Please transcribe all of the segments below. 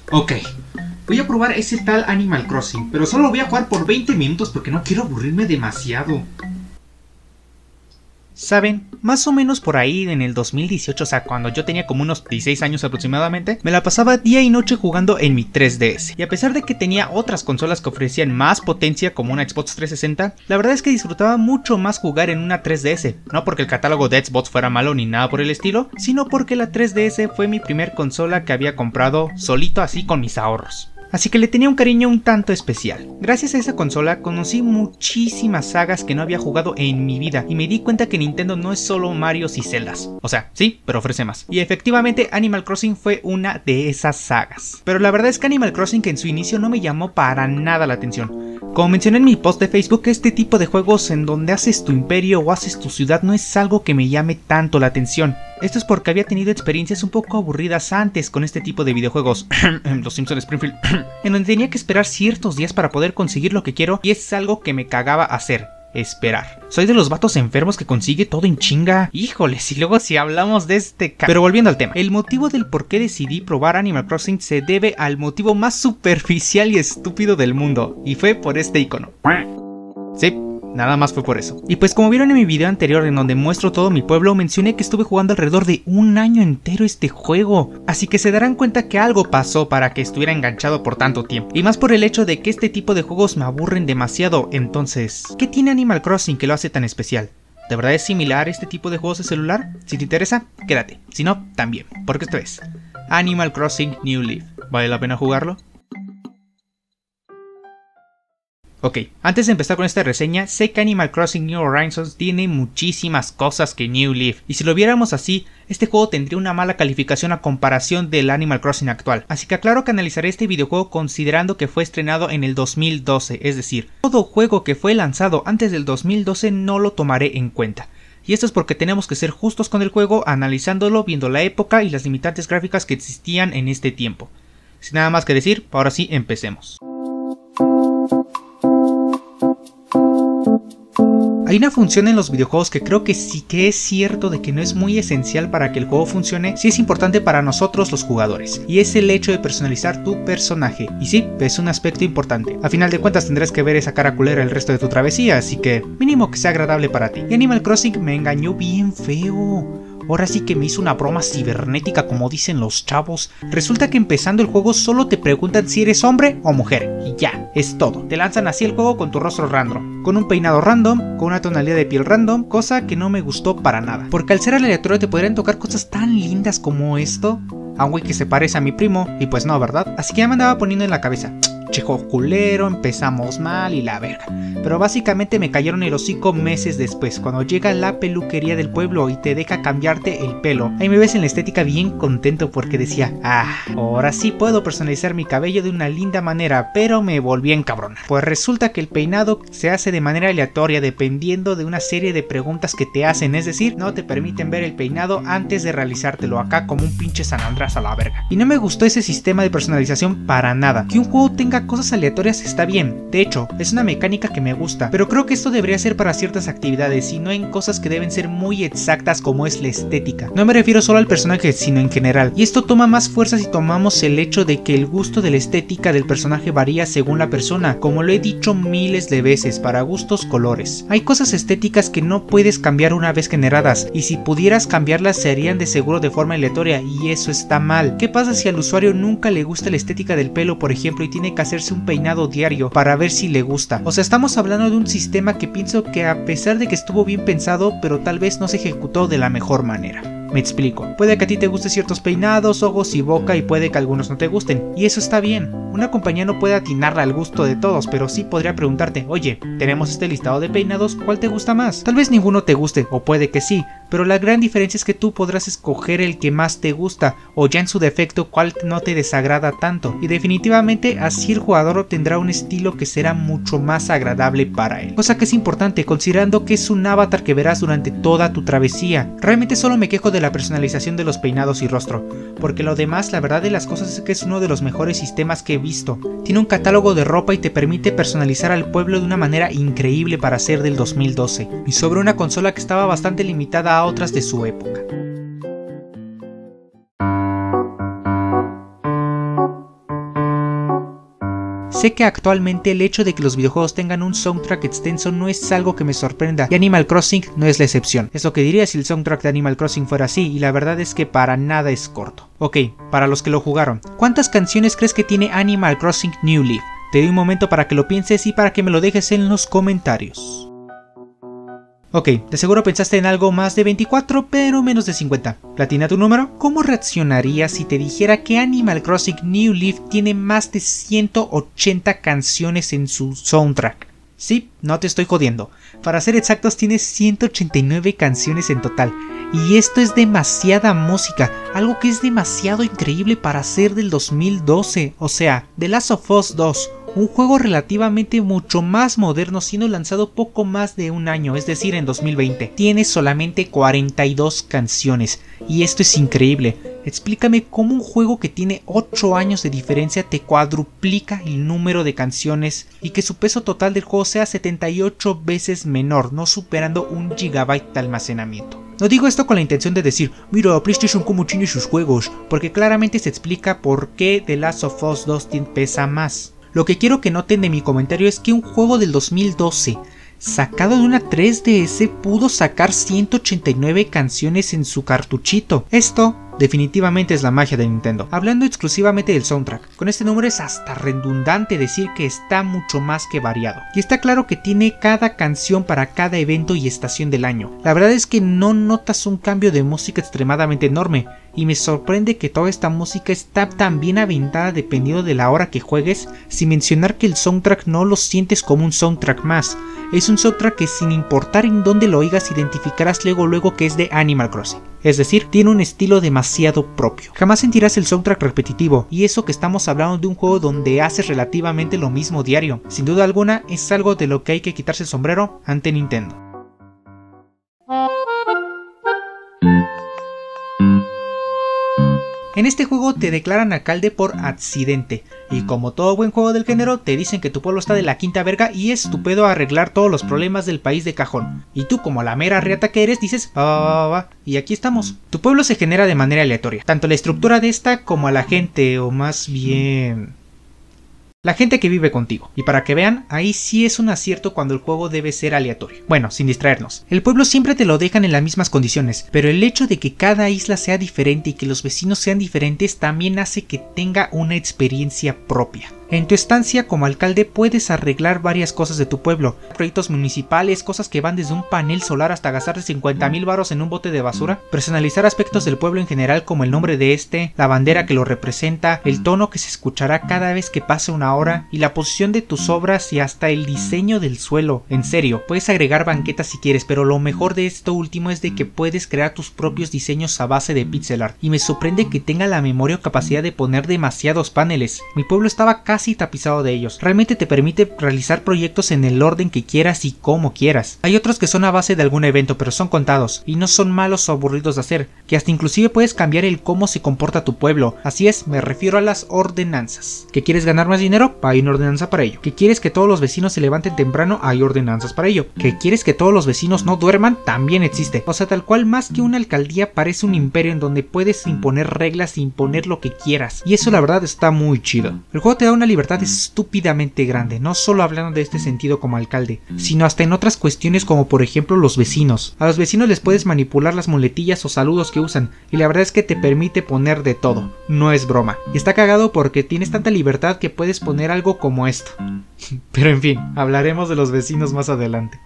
Ok, voy a probar ese tal Animal Crossing, pero solo voy a jugar por 20 minutos porque no quiero aburrirme demasiado. Saben, más o menos por ahí en el 2018, o sea, cuando yo tenía como unos 16 años aproximadamente, me la pasaba día y noche jugando en mi 3DS. Y a pesar de que tenía otras consolas que ofrecían más potencia como una Xbox 360, la verdad es que disfrutaba mucho más jugar en una 3DS. No porque el catálogo de Xbox fuera malo ni nada por el estilo, sino porque la 3DS fue mi primer consola que había comprado solito así con mis ahorros. Así que le tenía un cariño un tanto especial. Gracias a esa consola conocí muchísimas sagas que no había jugado en mi vida y me di cuenta que Nintendo no es solo Marios y Zeldas. O sea, sí, pero ofrece más. Y efectivamente Animal Crossing fue una de esas sagas. Pero la verdad es que Animal Crossing en su inicio no me llamó para nada la atención. Como mencioné en mi post de Facebook, este tipo de juegos en donde haces tu imperio o haces tu ciudad no es algo que me llame tanto la atención. Esto es porque había tenido experiencias un poco aburridas antes con este tipo de videojuegos, Los Simpsons Springfield, en donde tenía que esperar ciertos días para poder conseguir lo que quiero y es algo que me cagaba hacer. Esperar. Soy de los vatos enfermos que consigue todo en chinga. Híjoles, y luego si hablamos de este Pero volviendo al tema, el motivo del por qué decidí probar Animal Crossing se debe al motivo más superficial y estúpido del mundo, y fue por este icono. Sí, nada más fue por eso. Y pues como vieron en mi video anterior en donde muestro todo mi pueblo, mencioné que estuve jugando alrededor de un año entero este juego. Así que se darán cuenta que algo pasó para que estuviera enganchado por tanto tiempo. Y más por el hecho de que este tipo de juegos me aburren demasiado. Entonces, ¿qué tiene Animal Crossing que lo hace tan especial? ¿De verdad es similar a este tipo de juegos de celular? Si te interesa, quédate. Si no, también. Porque esto es Animal Crossing New Leaf. ¿Vale la pena jugarlo? Ok, antes de empezar con esta reseña, sé que Animal Crossing New Horizons tiene muchísimas cosas que New Leaf, y si lo viéramos así, este juego tendría una mala calificación a comparación del Animal Crossing actual. Así que aclaro que analizaré este videojuego considerando que fue estrenado en el 2012, es decir, todo juego que fue lanzado antes del 2012 no lo tomaré en cuenta. Y esto es porque tenemos que ser justos con el juego, analizándolo, viendo la época y las limitantes gráficas que existían en este tiempo. Sin nada más que decir, ahora sí, empecemos. Hay una función en los videojuegos que creo que sí que es cierto de que no es muy esencial para que el juego funcione, sí es importante para nosotros los jugadores, y es el hecho de personalizar tu personaje. Y sí, es un aspecto importante. A final de cuentas tendrás que ver esa cara culera el resto de tu travesía, así que mínimo que sea agradable para ti. Y Animal Crossing me engañó bien feo. Ahora sí que me hizo una broma cibernética como dicen los chavos. Resulta que empezando el juego solo te preguntan si eres hombre o mujer. Y ya, es todo. Te lanzan así el juego con tu rostro random, con un peinado random, con una tonalidad de piel random, cosa que no me gustó para nada. Porque al ser aleatorio te podrían tocar cosas tan lindas como esto. A un güey que se parece a mi primo, y pues no, ¿verdad? Así que ya me andaba poniendo en la cabeza. Chejo culero, empezamos mal y la verga. Pero básicamente me cayeron el hocico meses después, cuando llega la peluquería del pueblo y te deja cambiarte el pelo. Ahí me ves en la estética bien contento porque decía, ahora sí puedo personalizar mi cabello de una linda manera, pero me volví a encabronar. Pues resulta que el peinado se hace de manera aleatoria dependiendo de una serie de preguntas que te hacen, es decir, no te permiten ver el peinado antes de realizártelo, acá como un pinche San Andrés a la verga. Y no me gustó ese sistema de personalización para nada. Que un juego tenga cosas aleatorias está bien, de hecho, es una mecánica que me gusta, pero creo que esto debería ser para ciertas actividades y no en cosas que deben ser muy exactas como es la estética. No me refiero solo al personaje, sino en general, y esto toma más fuerza si tomamos el hecho de que el gusto de la estética del personaje varía según la persona, como lo he dicho miles de veces, para gustos colores. Hay cosas estéticas que no puedes cambiar una vez generadas, y si pudieras cambiarlas serían de seguro de forma aleatoria, y eso está mal. ¿Qué pasa si al usuario nunca le gusta la estética del pelo, por ejemplo, y tiene que hacerse un peinado diario para ver si le gusta? O sea, estamos hablando de un sistema que pienso que a pesar de que estuvo bien pensado, pero tal vez no se ejecutó de la mejor manera. Me explico, puede que a ti te gusten ciertos peinados, ojos y boca y puede que algunos no te gusten, y eso está bien. Una compañía no puede atinarle al gusto de todos, pero sí podría preguntarte, oye, tenemos este listado de peinados, ¿cuál te gusta más? Tal vez ninguno te guste, o puede que sí, pero la gran diferencia es que tú podrás escoger el que más te gusta, o ya en su defecto cuál no te desagrada tanto, y definitivamente así el jugador obtendrá un estilo que será mucho más agradable para él. Cosa que es importante considerando que es un avatar que verás durante toda tu travesía. Realmente solo me quejo de la personalización de los peinados y rostro, porque lo demás, la verdad de las cosas es que es uno de los mejores sistemas que he visto. Tiene un catálogo de ropa y te permite personalizar al pueblo de una manera increíble para ser del 2012, y sobre una consola que estaba bastante limitada a otras de su época. Sé que actualmente el hecho de que los videojuegos tengan un soundtrack extenso no es algo que me sorprenda, y Animal Crossing no es la excepción. Es lo que diría si el soundtrack de Animal Crossing fuera así, y la verdad es que para nada es corto. Ok, para los que lo jugaron, ¿cuántas canciones crees que tiene Animal Crossing New Leaf? Te doy un momento para que lo pienses y para que me lo dejes en los comentarios. Ok, de seguro pensaste en algo más de 24, pero menos de 50. ¿Platina tu número? ¿Cómo reaccionarías si te dijera que Animal Crossing New Leaf tiene más de 180 canciones en su soundtrack? Sí, no te estoy jodiendo. Para ser exactos, tiene 189 canciones en total. Y esto es demasiada música, algo que es demasiado increíble para ser del 2012. O sea, The Last of Us 2. Un juego relativamente mucho más moderno, siendo lanzado poco más de un año, es decir en 2020. Tiene solamente 42 canciones, y esto es increíble. Explícame cómo un juego que tiene 8 años de diferencia te cuadruplica el número de canciones y que su peso total del juego sea 78 veces menor, no superando 1 GB de almacenamiento. No digo esto con la intención de decir, mira, PlayStation cómo tiene sus juegos, porque claramente se explica por qué The Last of Us 2 pesa más. Lo que quiero que noten de mi comentario es que un juego del 2012, sacado de una 3DS, pudo sacar 189 canciones en su cartuchito. Esto definitivamente es la magia de Nintendo. Hablando exclusivamente del soundtrack, con este número es hasta redundante decir que está mucho más que variado. Y está claro que tiene cada canción para cada evento y estación del año. La verdad es que no notas un cambio de música extremadamente enorme, y me sorprende que toda esta música está tan bien aventada dependiendo de la hora que juegues, sin mencionar que el soundtrack no lo sientes como un soundtrack más. Es un soundtrack que sin importar en dónde lo oigas identificarás luego que es de Animal Crossing. Es decir, tiene un estilo demasiado propio. Jamás sentirás el soundtrack repetitivo, y eso que estamos hablando de un juego donde haces relativamente lo mismo diario. Sin duda alguna, es algo de lo que hay que quitarse el sombrero ante Nintendo. En este juego te declaran alcalde por accidente, y como todo buen juego del género, te dicen que tu pueblo está de la quinta verga y es tu pedo arreglar todos los problemas del país de cajón. Y tú, como la mera riata que eres, dices, va, y aquí estamos. Tu pueblo se genera de manera aleatoria, tanto la estructura de esta como a la gente, o más bien la gente que vive contigo. Y para que vean, ahí sí es un acierto cuando el juego debe ser aleatorio. Bueno, sin distraernos. El pueblo siempre te lo dejan en las mismas condiciones, pero el hecho de que cada isla sea diferente y que los vecinos sean diferentes también hace que tenga una experiencia propia. En tu estancia como alcalde puedes arreglar varias cosas de tu pueblo, proyectos municipales, cosas que van desde un panel solar hasta gastarte 50,000 varos en un bote de basura, personalizar aspectos del pueblo en general como el nombre de la bandera que lo representa, el tono que se escuchará cada vez que pase una hora y la posición de tus obras y hasta el diseño del suelo. En serio, puedes agregar banquetas si quieres, pero lo mejor de esto último es de que puedes crear tus propios diseños a base de pixel art, y me sorprende que tenga la memoria o capacidad de poner demasiados paneles. Mi pueblo estaba casi tapizado de ellos. Realmente te permite realizar proyectos en el orden que quieras y como quieras. Hay otros que son a base de algún evento, pero son contados y no son malos o aburridos de hacer, que hasta inclusive puedes cambiar el cómo se comporta tu pueblo. Así es, me refiero a las ordenanzas. ¿Que quieres ganar más dinero? Hay una ordenanza para ello. ¿Que quieres que todos los vecinos se levanten temprano? Hay ordenanzas para ello. ¿Que quieres que todos los vecinos no duerman? También existe. O sea, tal cual, más que una alcaldía, parece un imperio en donde puedes imponer reglas e imponer lo que quieras, y eso la verdad está muy chido. El juego te da una libertad estúpidamente grande, no solo hablando de este sentido como alcalde, sino hasta en otras cuestiones como por ejemplo los vecinos. A los vecinos les puedes manipular las muletillas o saludos que usan, y la verdad es que te permite poner de todo, no es broma. Y está cagado porque tienes tanta libertad que puedes poner algo como esto. Pero en fin, hablaremos de los vecinos más adelante.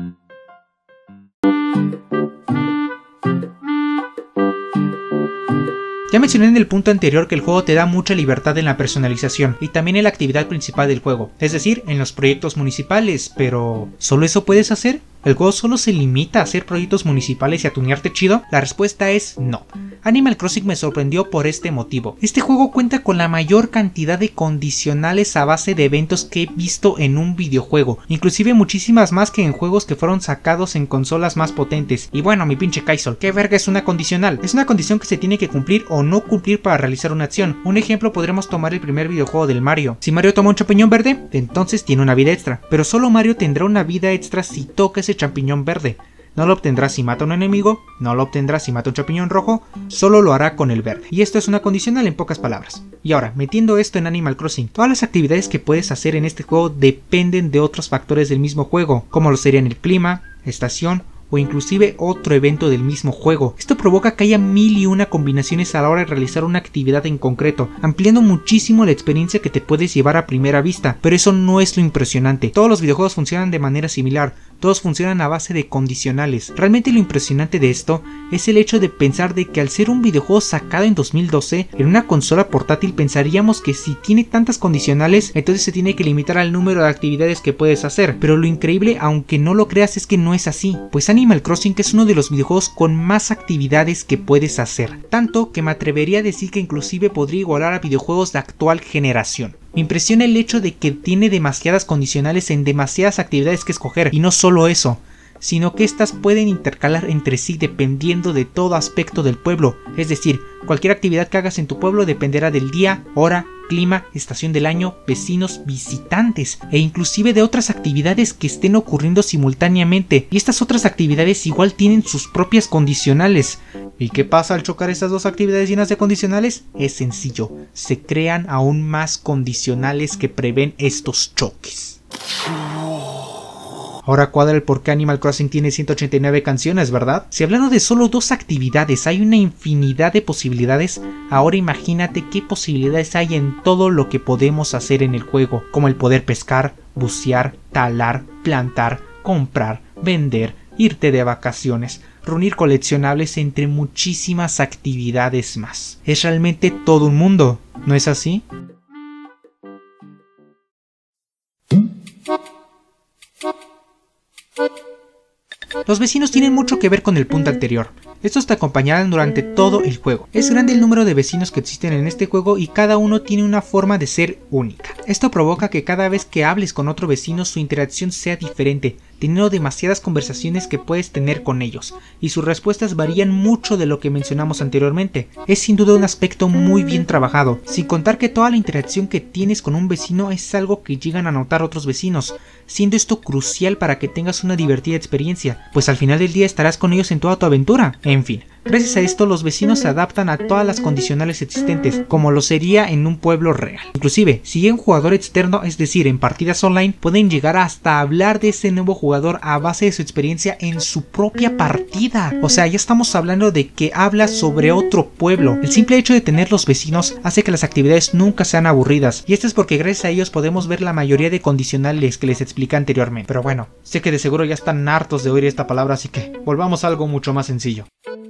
Ya mencioné en el punto anterior que el juego te da mucha libertad en la personalización y también en la actividad principal del juego, es decir, en los proyectos municipales, pero ¿solo eso puedes hacer? ¿El juego solo se limita a hacer proyectos municipales y a tunearte chido? La respuesta es no. Animal Crossing me sorprendió por este motivo. Este juego cuenta con la mayor cantidad de condicionales a base de eventos que he visto en un videojuego, inclusive muchísimas más que en juegos que fueron sacados en consolas más potentes. Y bueno, mi pinche Kaisol, ¿qué verga es una condicional? Es una condición que se tiene que cumplir o no cumplir para realizar una acción. Un ejemplo podremos tomar el primer videojuego del Mario. Si Mario toma un champiñón verde, entonces tiene una vida extra, pero solo Mario tendrá una vida extra si toca ese champiñón verde. No lo obtendrá si mata a un enemigo, no lo obtendrá si mata a un champiñón rojo, solo lo hará con el verde. Y esto es una condicional en pocas palabras. Y ahora, metiendo esto en Animal Crossing, todas las actividades que puedes hacer en este juego dependen de otros factores del mismo juego, como lo serían el clima, estación o inclusive otro evento del mismo juego. Esto provoca que haya 1001 combinaciones a la hora de realizar una actividad en concreto, ampliando muchísimo la experiencia que te puedes llevar a primera vista, pero eso no es lo impresionante. Todos los videojuegos funcionan de manera similar, todos funcionan a base de condicionales. Realmente lo impresionante de esto es el hecho de pensar de que al ser un videojuego sacado en 2012, en una consola portátil pensaríamos que si tiene tantas condicionales, entonces se tiene que limitar al número de actividades que puedes hacer, pero lo increíble, aunque no lo creas, es que no es así, pues Animal Crossing es uno de los videojuegos con más actividades que puedes hacer, tanto que me atrevería a decir que inclusive podría igualar a videojuegos de actual generación. Me impresiona el hecho de que tiene demasiadas condicionales en demasiadas actividades que escoger, y no solo eso, sino que estas pueden intercalar entre sí dependiendo de todo aspecto del pueblo, es decir, cualquier actividad que hagas en tu pueblo dependerá del día, hora, clima, estación del año, vecinos, visitantes e inclusive de otras actividades que estén ocurriendo simultáneamente, y estas otras actividades igual tienen sus propias condicionales. ¿Y qué pasa al chocar estas dos actividades llenas de condicionales? Es sencillo, se crean aún más condicionales que prevén estos choques. Ahora cuadra el por qué Animal Crossing tiene 189 canciones, ¿verdad? Si hablando de solo dos actividades hay una infinidad de posibilidades, ahora imagínate qué posibilidades hay en todo lo que podemos hacer en el juego, como el poder pescar, bucear, talar, plantar, comprar, vender, irte de vacaciones, reunir coleccionables, entre muchísimas actividades más. Es realmente todo un mundo, ¿no es así? Los vecinos tienen mucho que ver con el punto anterior. Estos te acompañarán durante todo el juego. Es grande el número de vecinos que existen en este juego y cada uno tiene una forma de ser única. Esto provoca que cada vez que hables con otro vecino su interacción sea diferente, teniendo demasiadas conversaciones que puedes tener con ellos, y sus respuestas varían mucho de lo que mencionamos anteriormente. Es sin duda un aspecto muy bien trabajado, sin contar que toda la interacción que tienes con un vecino es algo que llegan a notar otros vecinos, siendo esto crucial para que tengas una divertida experiencia, pues al final del día estarás con ellos en toda tu aventura. En fin, gracias a esto los vecinos se adaptan a todas las condicionales existentes, como lo sería en un pueblo real. Inclusive, si hay un jugador externo, es decir, en partidas online, pueden llegar hasta hablar de ese nuevo jugador a base de su experiencia en su propia partida. O sea, ya estamos hablando de que habla sobre otro pueblo. El simple hecho de tener los vecinos hace que las actividades nunca sean aburridas, y esto es porque gracias a ellos podemos ver la mayoría de condicionales que les expliqué anteriormente. Pero bueno, sé que de seguro ya están hartos de oír esta palabra, así que volvamos a algo mucho más sencillo.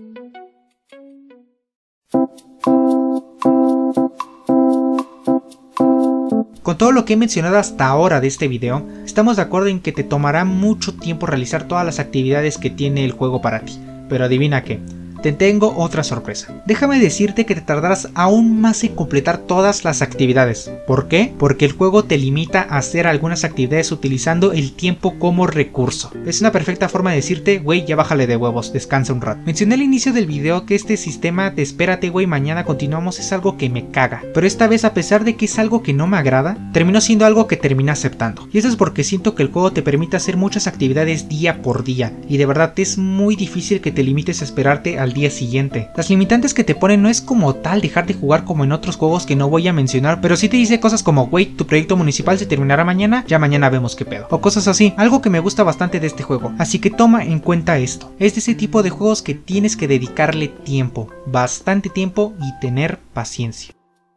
Con todo lo que he mencionado hasta ahora de este video, estamos de acuerdo en que te tomará mucho tiempo realizar todas las actividades que tiene el juego para ti. Pero adivina qué, te tengo otra sorpresa. Déjame decirte que te tardarás aún más en completar todas las actividades. ¿Por qué? Porque el juego te limita a hacer algunas actividades utilizando el tiempo como recurso. Es una perfecta forma de decirte, güey, ya bájale de huevos, descansa un rato. Mencioné al inicio del video que este sistema de espérate, güey, mañana continuamos es algo que me caga. Pero esta vez, a pesar de que es algo que no me agrada, terminó siendo algo que terminé aceptando. Y eso es porque siento que el juego te permite hacer muchas actividades día por día. Y de verdad es muy difícil que te limites a esperarte al día siguiente. Las limitantes que te ponen no es como tal dejar de jugar como en otros juegos que no voy a mencionar, pero sí te dice cosas como, güey, tu proyecto municipal se terminará mañana, ya mañana vemos qué pedo, o cosas así, algo que me gusta bastante de este juego, así que toma en cuenta esto. Es de ese tipo de juegos que tienes que dedicarle tiempo, bastante tiempo, y tener paciencia.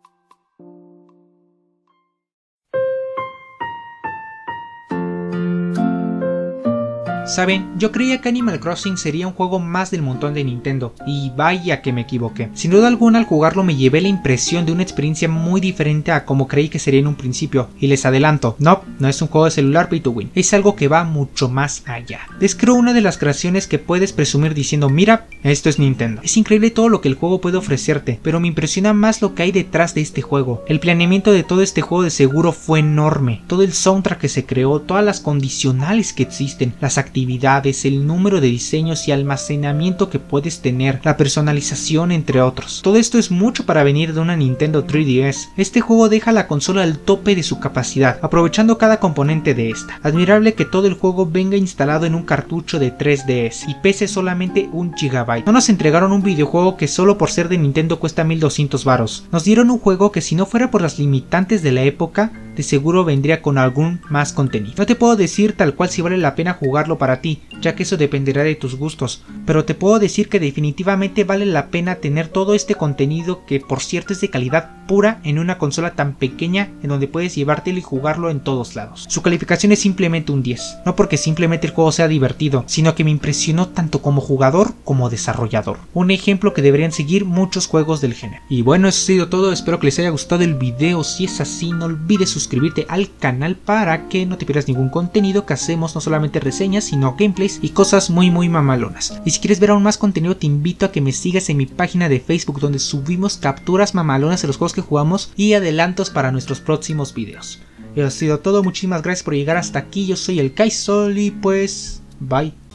Saben, yo creía que Animal Crossing sería un juego más del montón de Nintendo, y vaya que me equivoqué. Sin duda alguna, al jugarlo me llevé la impresión de una experiencia muy diferente a como creí que sería en un principio, y les adelanto, no es un juego de celular pay to win, es algo que va mucho más allá. Es creo una de las creaciones que puedes presumir diciendo, mira, esto es Nintendo. Es increíble todo lo que el juego puede ofrecerte, pero me impresiona más lo que hay detrás de este juego. El planeamiento de todo este juego de seguro fue enorme, todo el soundtrack que se creó, todas las condicionales que existen, las actividades actividades, el número de diseños y almacenamiento que puedes tener, la personalización, entre otros. Todo esto es mucho para venir de una Nintendo 3DS. Este juego deja la consola al tope de su capacidad, aprovechando cada componente de esta. Admirable que todo el juego venga instalado en un cartucho de 3DS y pese solamente 1 GB. No nos entregaron un videojuego que solo por ser de Nintendo cuesta 1200 varos. Nos dieron un juego que, si no fuera por las limitantes de la época, de seguro vendría con algún más contenido. No te puedo decir tal cual si vale la pena jugarlo para ti, ya que eso dependerá de tus gustos, pero te puedo decir que definitivamente vale la pena tener todo este contenido, que por cierto es de calidad pura, en una consola tan pequeña en donde puedes llevártelo y jugarlo en todos lados. Su calificación es simplemente un 10, no porque simplemente el juego sea divertido, sino que me impresionó tanto como jugador como desarrollador. Un ejemplo que deberían seguir muchos juegos del género. Y bueno, eso ha sido todo, espero que les haya gustado el video. Si es así, no olvides suscribirte al canal para que no te pierdas ningún contenido que hacemos, no solamente reseñas, sino gameplays y cosas muy mamalonas. Y si quieres ver aún más contenido, te invito a que me sigas en mi página de Facebook, donde subimos capturas mamalonas de los juegos que jugamos y adelantos para nuestros próximos videos. Eso ha sido todo, muchísimas gracias por llegar hasta aquí. Yo soy el Kaisol y pues bye.